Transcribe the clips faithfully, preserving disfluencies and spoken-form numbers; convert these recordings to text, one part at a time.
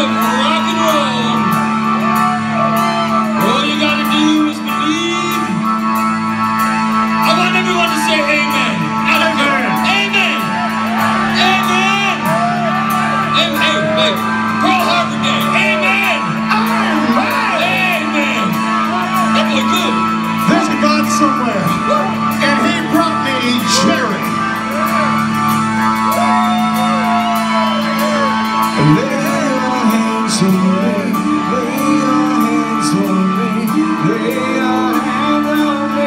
of rock and roll. All you gotta do is believe. I want everyone to say amen. Amen. Amen. Amen. Hey, hey, hey. Pearl Harbor Day. Amen. Amen. That boy good. There's a God somewhere, and he brought me Jerry. Lay your hands on me, lay your hands on me, lay your hands on me.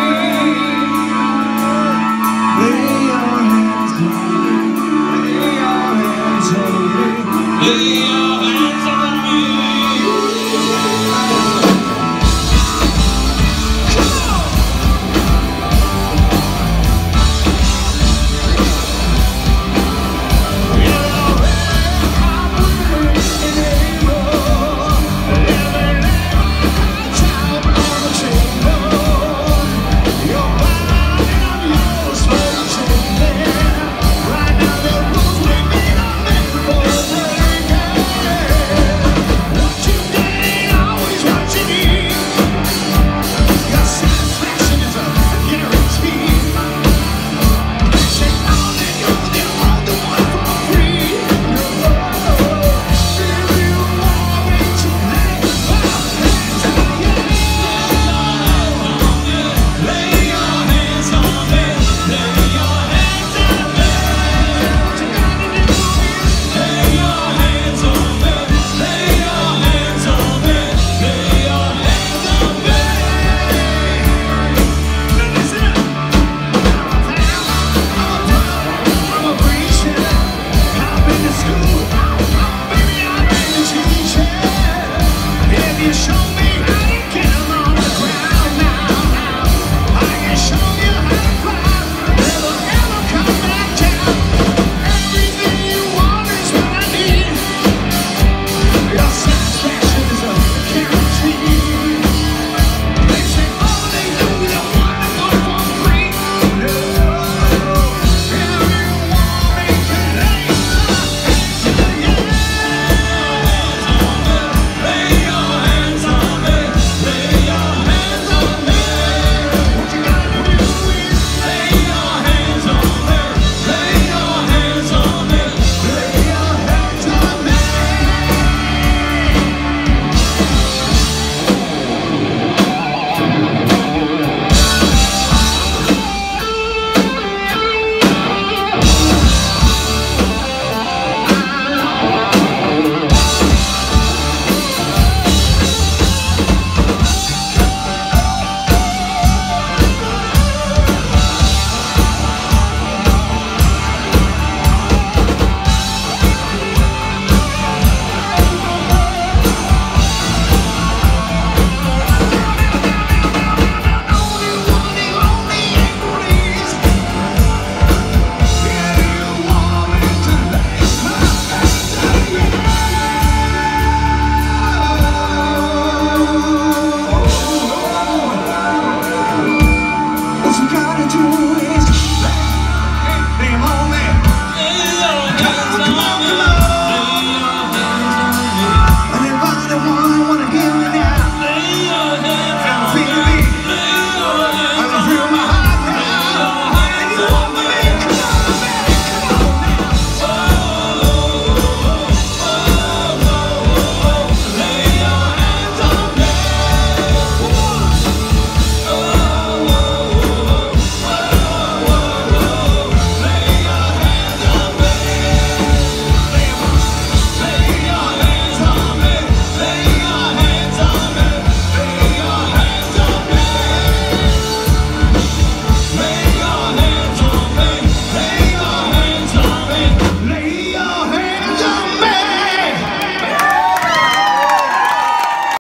Lay your hands on me, lay your hands on me, lay your hands on me. Right now